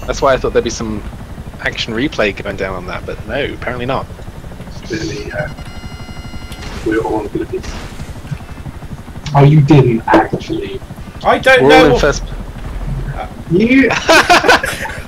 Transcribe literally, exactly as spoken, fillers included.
That's why I thought there'd be some action replay going down on that, but no, apparently not. Really, uh, we're all good. Oh, you didn't actually. I don't We're know. all in What... first. You.